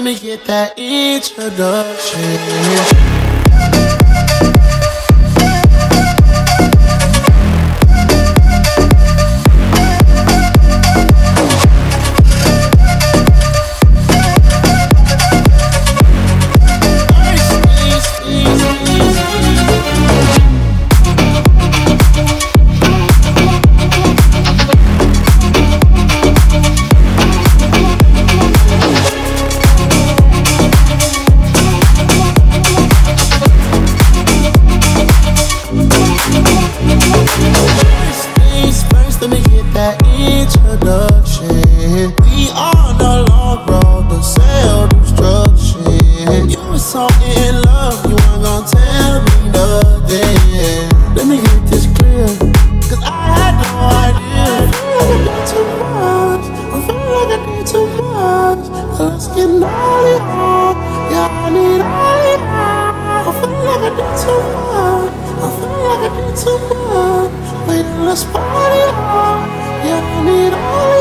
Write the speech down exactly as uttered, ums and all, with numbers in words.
let me get that introduction. Introduction. We on the long road to self-destruction. You were so in love, you weren't gonna tell me nothing. Let me get this clear, cause I had no idea. I feel like I did too much, I feel like I did too much. Let's get naughty, yeah, I need all it. I feel like I did too much, I feel like I did too much. Wait, let's party, yeah, I need all